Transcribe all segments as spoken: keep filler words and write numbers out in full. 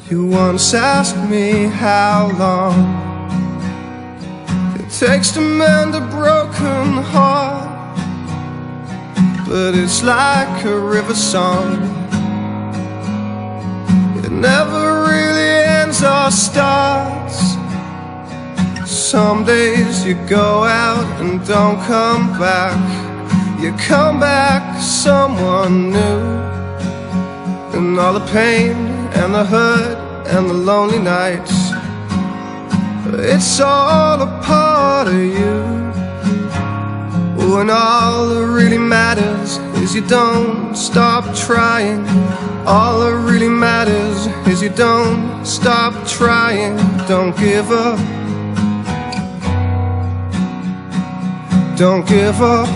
You once asked me how long it takes to mend a broken heart, but it's like a river song. It never really ends or starts. Some days you go out and don't come back. You come back someone new, and all the pain and the hurt and the lonely nights, it's all a part of you. When all that really matters is you don't stop trying. All that really matters is you don't stop trying. Don't give up. Don't give up.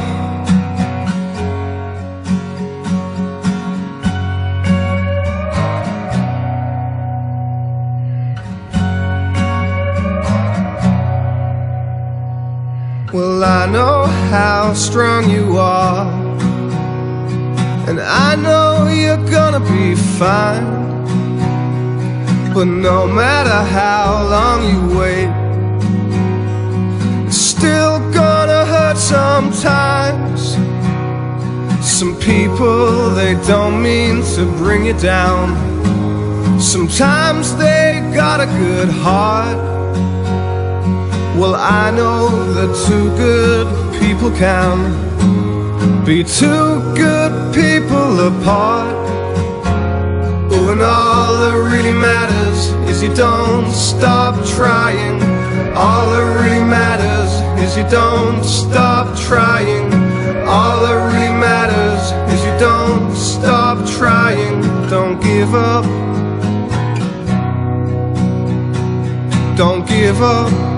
Well, I know how strong you are, and I know you're gonna be fine. But no matter how long you wait, it's still gonna hurt sometimes. Some people, they don't mean to bring you down. Sometimes they got a good heart. Well, I know that two good people can be two good people apart. When all that really matters is you don't stop trying. All that really matters is you don't stop trying. All that really matters is you don't stop trying. Don't give up. Don't give up.